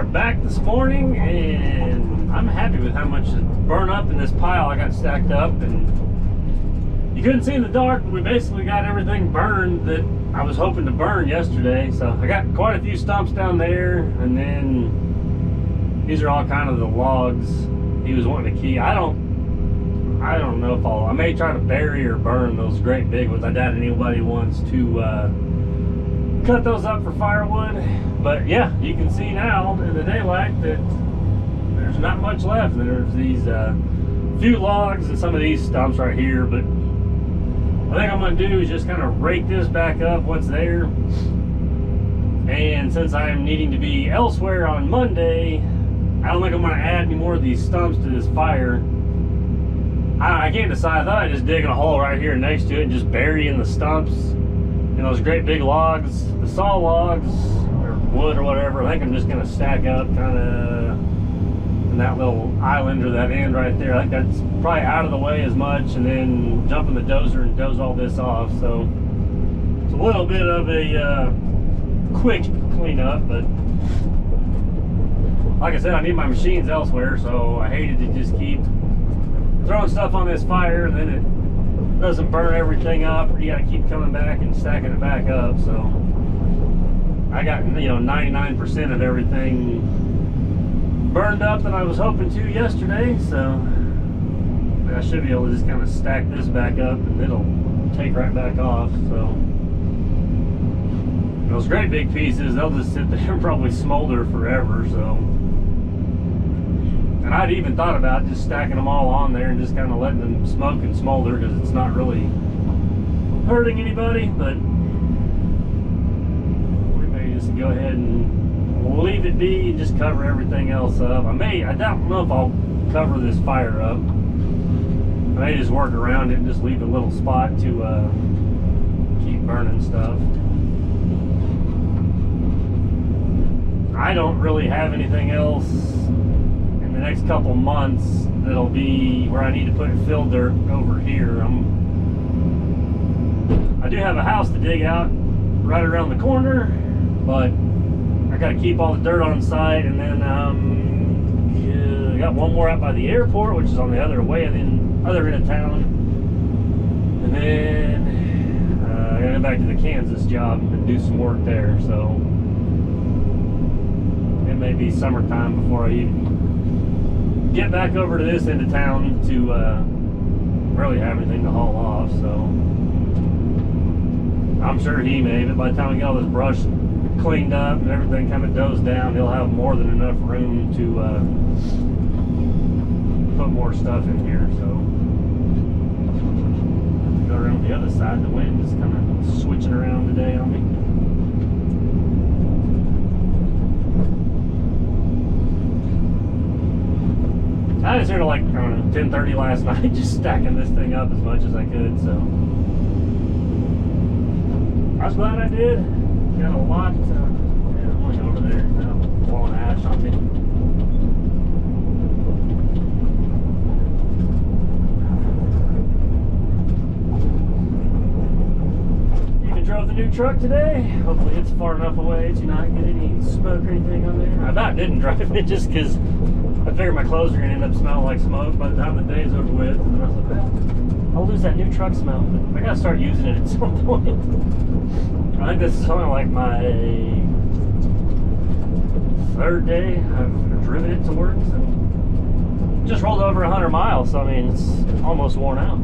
are back this morning, and I'm happy with how much is burned up in this pile I got stacked up. And you couldn't see in the dark, but we basically got everything burned that I was hoping to burn yesterday. So I got quite a few stumps down there, and then these are all kind of the logs he was wanting to keep. I don't know if I may try to bury or burn those great big ones. I doubt anybody wants to cut those up for firewood. But yeah, you can see now in the daylight that there's not much left. There's these few logs and some of these stumps right here. But what I think I'm going to do is just kind of rake this back up, what's there. And since I am needing to be elsewhere on Monday, I don't think I'm going to add any more of these stumps to this fire. I can't decide. I thought I'd just dig a hole right here next to it and just bury in the stumps and those great big logs, the saw logs or wood or whatever. I think I'm just going to stack up kind of in that little island or that end right there. I think that's probably out of the way as much, and then jump in the dozer and doze all this off. So it's a little bit of a quick cleanup, but like I said, I need my machines elsewhere, so I hated to just keep throwing stuff on this fire and then it doesn't burn everything up, or you gotta keep coming back and stacking it back up. So I got, 99% of everything burned up that I was hoping to yesterday, so I should be able to just kind of stack this back up and it'll take right back off. So those great big pieces, they'll just sit there and probably smolder forever. So, and I'd even thought about just stacking them all on there and just kind of letting them smoke and smolder, because it's not really hurting anybody. But we may just go ahead and leave it be and just cover everything else up. I don't know if I'll cover this fire up. I may just work around it and just leave a little spot to keep burning stuff. I don't really have anything else in the next couple months that'll be where I need to put fill dirt over here. I do have a house to dig out right around the corner, but I got to keep all the dirt on site. And then I got one more out by the airport, which is on the other end of town. And then I got to go back to the Kansas job and do some work there. So it may be summertime before I even get back over to this end of town to really have anything to haul off. So I'm sure he may, but by the time we get all this brush cleaned up and everything kind of dozed down, he'll have more than enough room to put more stuff in here. So go around the other side. The wind is kind of switching around today on me. I was here till like, I don't know, 10:30 last night, just stacking this thing up as much as I could. So I was glad I did. Got a lot. Yeah, I'm going over there now, blowing ash on me. Even drove the new truck today. Hopefully it's far enough away to not get any smoke or anything on there. I about didn't drive it just because I figured my clothes are going to end up smelling like smoke by the time the day's over with. And then I was like, I'll lose that new truck smell. But I got to start using it at some point. I think this is only like my third day I've driven it to work. So just rolled over 100 miles. So I mean, it's almost worn out.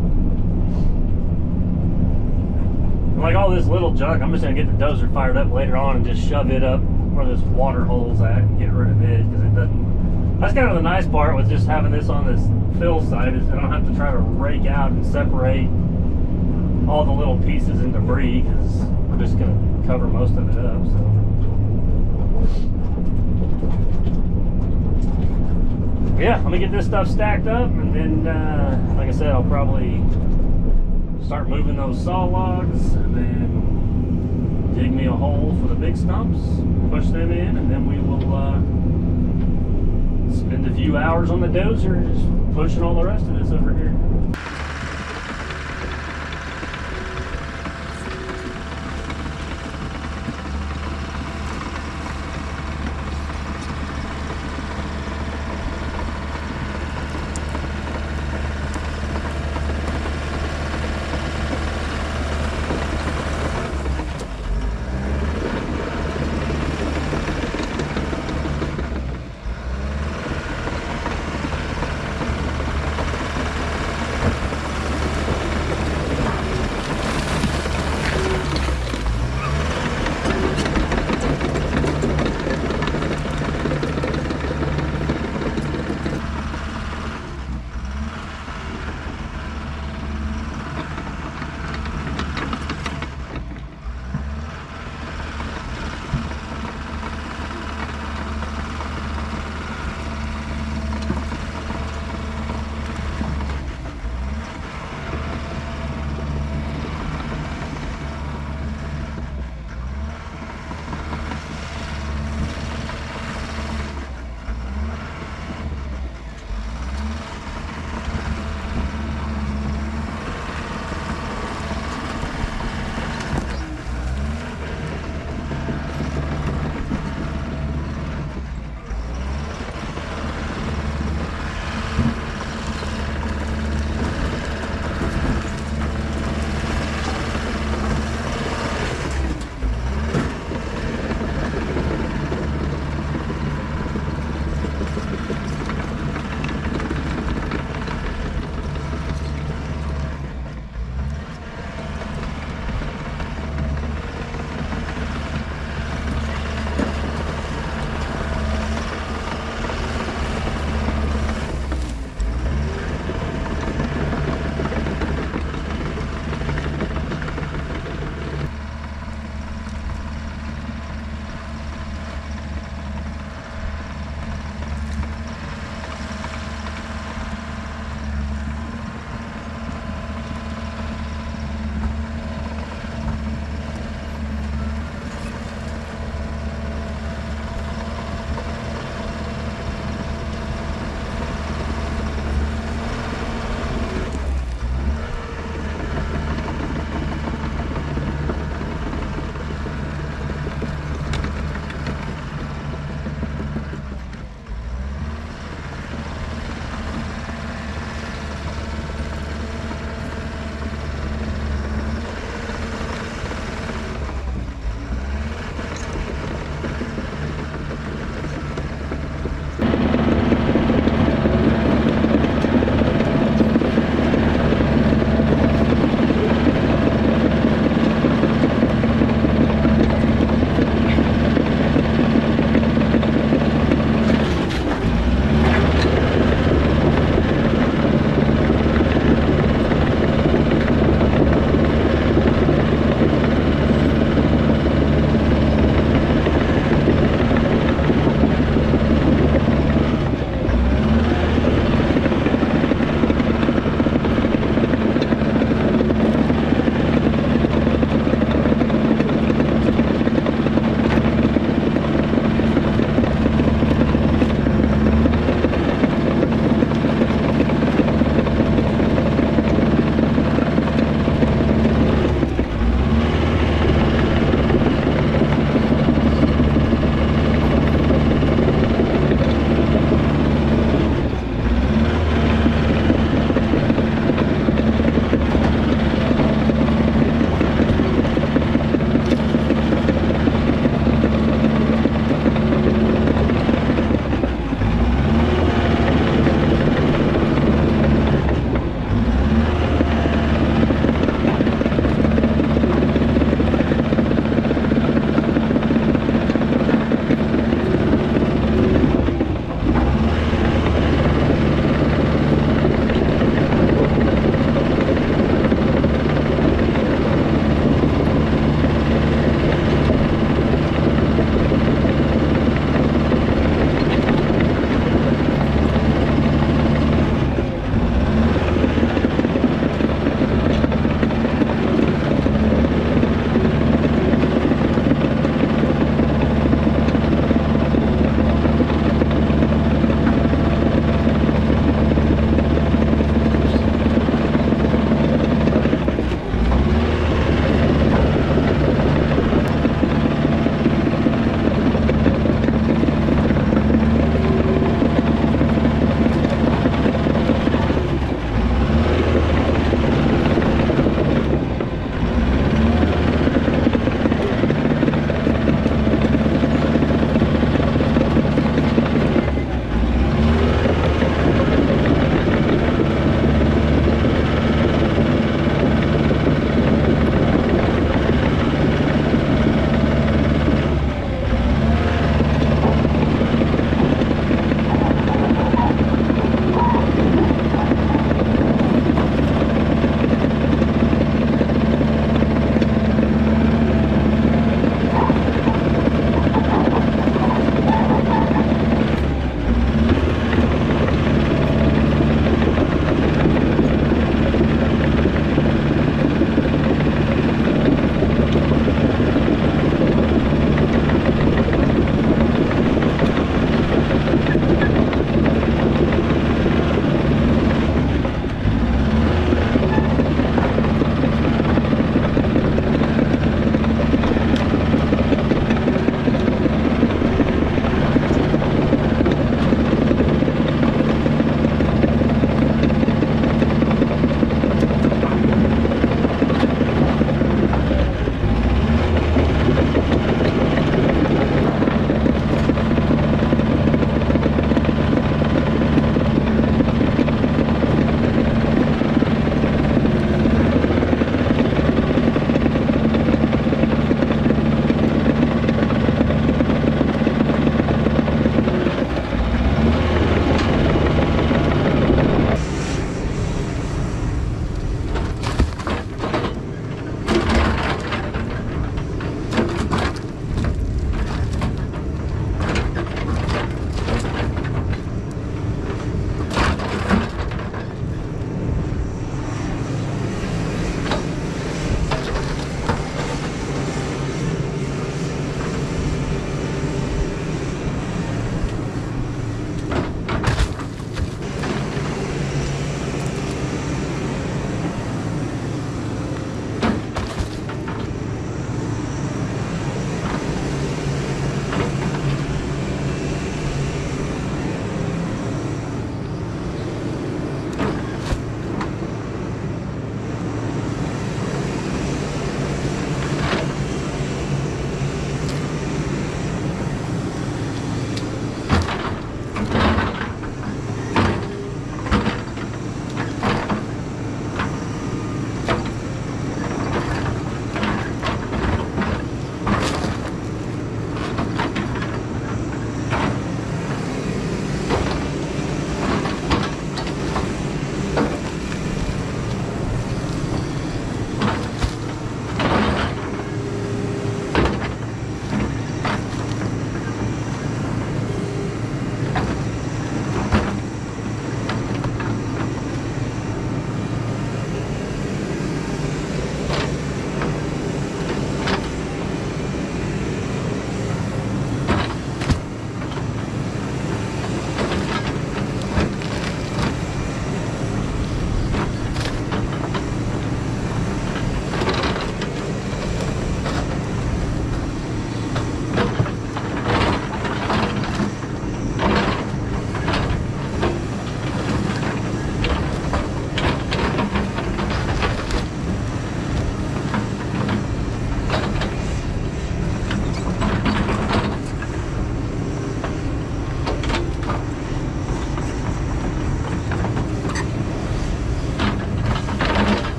And like all this little junk, I'm just going to get the dozer fired up later on and just shove it up where this water hole's at and get rid of it, because it doesn't. That's kind of the nice part with just having this on this fill site, is I don't have to try to rake out and separate all the little pieces and debris, because we're just going to cover most of it up. So yeah, let me get this stuff stacked up, and then like I said, I'll probably start moving those saw logs, and then dig me a hole for the big stumps, push them in, and then we will spend a few hours on the dozer just pushing all the rest of this over here.